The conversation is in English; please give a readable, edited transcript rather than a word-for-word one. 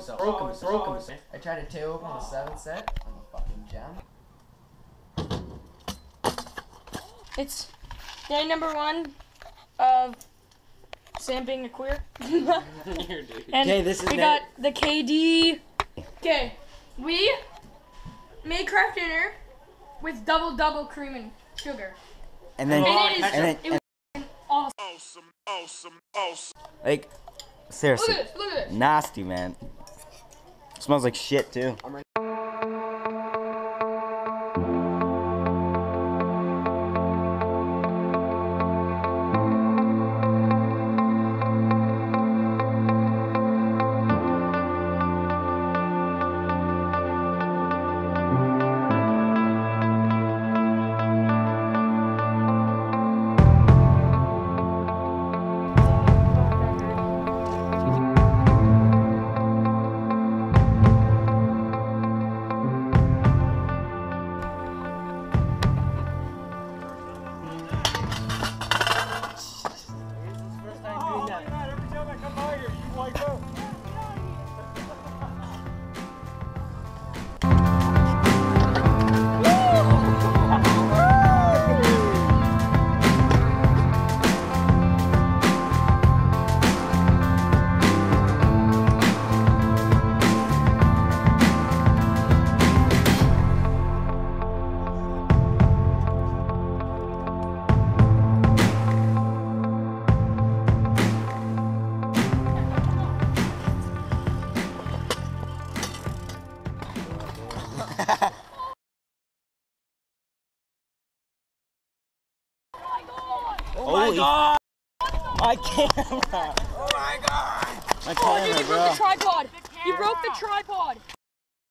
himself. Broke himself. I tried to tear open the 7th set. I'm a fucking gem. It's day number 1 of Sam being a queer. And we got the KD. Okay, we made craft dinner with double cream and sugar. And then, it was awesome. Like, seriously, Look at this. nasty, man. Smells like shit too. Oh my god! My camera! Oh my god! My Oh, camera, dude, you broke the tripod! You broke the tripod!